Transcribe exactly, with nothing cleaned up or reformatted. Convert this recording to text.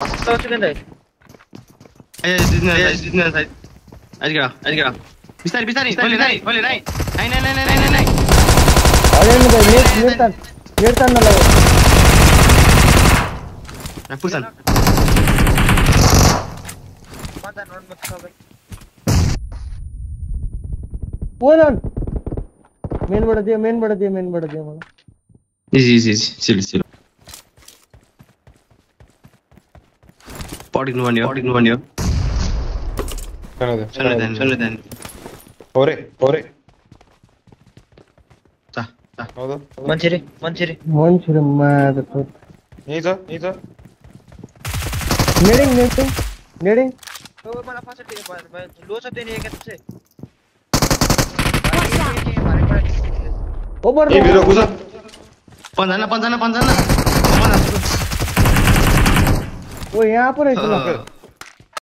तो चिकन है ए दिने दिने साइड आज गया आज गया बिस्तारी बिस्तारी बोले नहीं बोले नहीं नहीं नहीं नहीं नहीं नहीं अरे नहीं भाई नेट नेट तन नेट तन ना लगे ना पुरसन पता नॉट मत खाओ भाई वो ना मेन बढ़ दिया मेन बढ़ दिया मेन बढ़ दिया मला इजी इजी चिल चिल पॉटिंग वन यो पॉटिंग वन यो सुन ले सुन ले सुन ले ओरे ओरे 자 자 ಹೌದು ಮಂಚಿರಿ ಮಂಚಿರಿ ಮಂಚಿರಿ ಮಾದ ನೀಸ ನೀಸ नेडिंग नेडिंग नेडिंग तो मला फास्ट टिक भाई लो सब देने है क्या तुझसे ओवर ए बिरो घुसा पंजाना पंजाना पंजाना वो यहाँ पर है